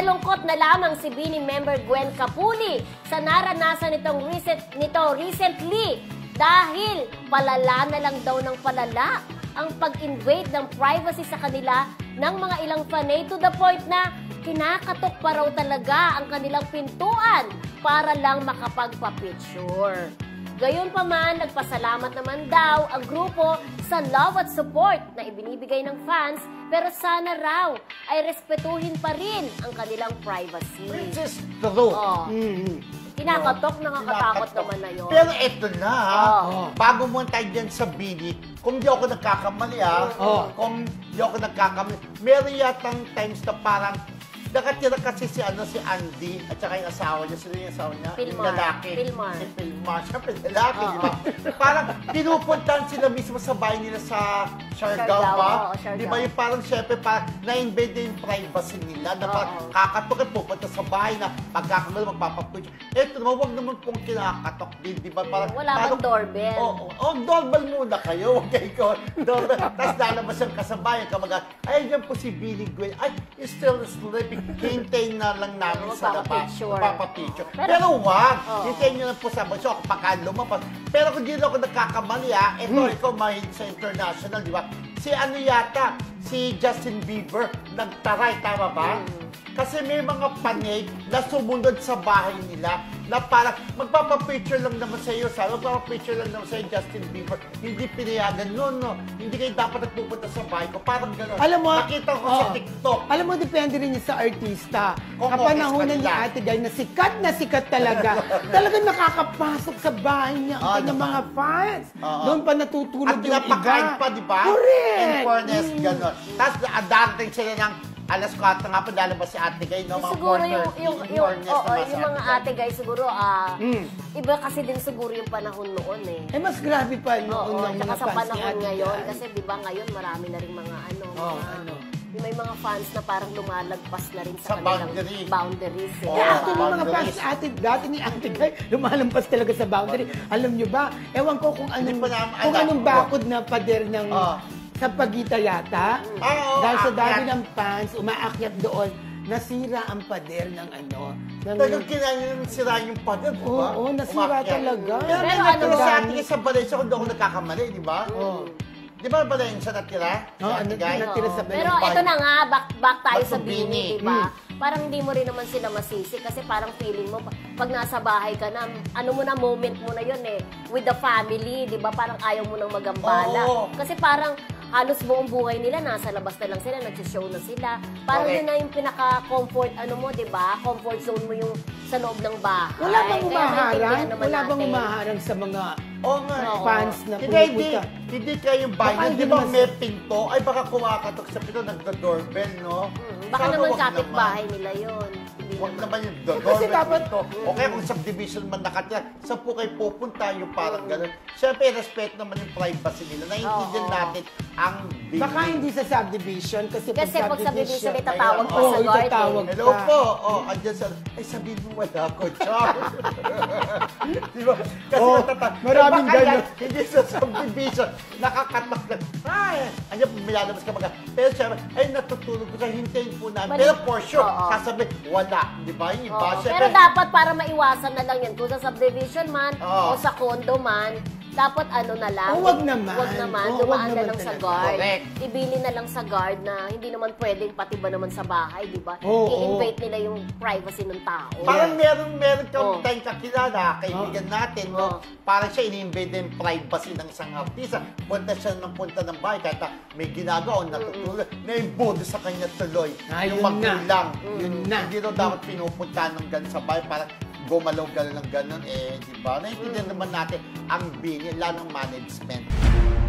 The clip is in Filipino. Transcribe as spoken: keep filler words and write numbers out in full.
Nalungkot na lamang si Bini member Gwen Capuli sa naranasan nitong recent, nito recently dahil palala na lang daw ng palala ang pag-invade ng privacy sa kanila ng mga ilang fanay to the point na kinakatok pa raw talaga ang kanilang pintuan para lang makapagpa-picture. Gayunpaman, nagpasalamat naman daw ang grupo sa love at support na ibinibigay ng fans, pero sana raw ay respetuhin pa rin ang kanilang privacy. Which is true. Oh. Mm-hmm. Kinakatok, nakakatakot Kinakatok. naman na yun. Pero eto na, Oh. bago mo tayo dyan sa Bini, kung di ako nagkakamali ah, Oh. kung di ako nagkakamali, meron yatang times na parang nakatira kasi si ano si Andy at saka yung asawa niya, sila yung asawa niya, Pilmar. yung lalaki. Pilmar. Si Pilmar. Siyempre, lalaki, Oo. di ba? Parang pinupuntahan sila mismo sa bahay nila sa Siargao Siargao, ba? oo, Siargao. Di ba yung parang siyempre parang na-invade na yung privacy nila na parang Oo. kakatok at pupunta sa bahay na pagkakamali magpapapicture. Eto naman, huwag naman pong kinakatok din, di ba? Parang, Wala bang parang- doorbell? Oo, oh, oh, doorbell muna kayo. Okay, ko. Doorbell. Tapos lalabas yung kasabayan ka mag ay, dyan po si Billy Gwen. Ay, he's still sleeping. Hintayin na lang namin Oo, sa labas. magpapapicture. Magpapapicture. Pero- Pero wag. Oo. Hintayin nyo lang po sa baso. Pagka lumabas. Pero kung di lang ako nagkakamali, ah, ito, Hmm. ikaw mahilig sa international, di ba? Si ano yata, si Justin Bieber, nagtaray, tama ba? Hmm. Kasi may mga panay na sumunod sa bahay nila na parang magpapapicture lang naman sa iyo, sa magpapapicture lang naman sa iyo, Justin Bieber. Hindi pinayagan, no, no. Hindi kayo dapat nagpupunta sa bahay ko. Parang gano'n. Alam mo, Nakita ko sa oh, TikTok. Alam mo, depende rin yun sa artista. Kung Kapanahonan okay ni sa Ate Guy na sikat na sikat talaga. Talagang nakakapasok sa bahay niya ang Ah, kanyang naman. mga fans. Oo. Doon pa natutulog At yung iba. pinapakain pa, di ba? Correct! In fairness, Mm. gano'n. Tapos ah, darating sila ng alas kwatro nga pa, lalabas si Ate Guy, no? Mga Siguro yung, four thirty. yung, In yung, fairness oo, naman si yung mga Guy. ate guys siguro, ah, Mm. iba kasi din siguro yung panahon noon eh. Eh, mas grabe pa noon Oo, ng tsaka mga sa fans ni panahon Ate ngayon, Guy. kasi di ba ngayon marami na rin mga ano, Oo, mga, ano. yung may mga fans na parang lumalagpas na rin Sa sa, kanilang boundary. boundaries. Eh, Oo, Eh, diba? actually, mga boundaries. fans ate, dati ni Ate Guy, lumalampas talaga sa boundary. Alam nyo ba, ewan ko kung anong, Hindi pa namin kung alam. anong bakod na pader ng Ah. sa Pagita yata. Ah, oo, Dahil sa dami aakyat. ng fans, umaakyat doon, nasira ang pader ng ano. Ng, Talagang kinain yung sira yung pader, di ba? Oo, nasira Umakyat. talaga. Pero may Pero natira ano, sa dami. Ate Guy sa Valencia, kung di ako nagkakamali, di ba? Oo. Di ba Valencia natira? Oo, Si Ate Guy? natira. Tira sa Oo. Pero Bini. ito na nga, back, back tayo Back sa to Bini. Bini, di ba? Mm. Parang hindi mo rin naman sila masisi kasi parang feeling mo, pag nasa bahay ka na, ano mo na, moment mo na yun eh, with the family, di ba? Parang ayaw mo nang magambala. Oo. Kasi parang halos buong buhay nila, nasa labas na lang sila, nagsishow na sila. Parang Correct. yun na yung pinaka-comfort, ano mo, di ba? Comfort zone mo yung sa loob ng bahay. Wala bang Kaya umaharang? maintindihan naman Wala bang natin. umaharang sa mga Oo nga. Oo. fans na Hindi, hindi. pumupunta? Hindi kayong Baka bayan. hindi Di ba naman may pinto? Ay, baka kumakatok sa pinto, nagda-doorbell, no? Mm, Baka Sana naman wag kapit-bahay nila yun. Hindi Huwag naman. naman yung Kasi doorbell dapat- pinto. O kaya kung subdivision man nakatira, saan po kayo pupunta yung parang gano'n. Siyempre, respect naman yung privacy nila. Naiintindihan Oo. natin ang bini. Baka hindi sa subdivision kasi, Kasi pag subdivision, may tatawag Ayan, pa oo, sa guard itatawag eh. Hello pa. po. Oh, andyan sa... Ay, sabihin mo wala ko, Char. Di ba? Kasi Oh, natata... maraming Eh, baka yan, ganun. hindi sa subdivision. Nakakatak lang. Ay, andyan, milalabas ka mga... Pero siya, ay, natutulog ko sa hintayin po namin. Mali- Pero for sure, Oo. sasabihin, wala. Di ba? Yung iba, Oo. syempre, Pero dapat para maiwasan na lang yan, kung sa subdivision man Oo. o sa condo man, dapat ano na lang. Oh, wag naman. Wag naman. Oh, wag dumaan na naman lang sa talaga. guard. Correct. Ibili na lang sa guard na hindi naman pwedeng pati ba naman sa bahay, di ba? Oo, I-invade nila yung privacy ng tao. parang meron, meron kang Oo. tayong kakilala, kaibigan natin, no? Oo. Parang siya ini-invade yung privacy ng isang artista. Punta siya ng punta ng bahay, kahit na may ginagawa o natutulog, na-imbodo sa kanya tuloy. Ah, yung yun na. magulang. Yun na. Hindi daw dapat pinupunta ng ganun sa bahay, parang gumalaw gano'n ng gano'n, eh, di ba? Naintindihan naman natin ang bini, lalo ng management.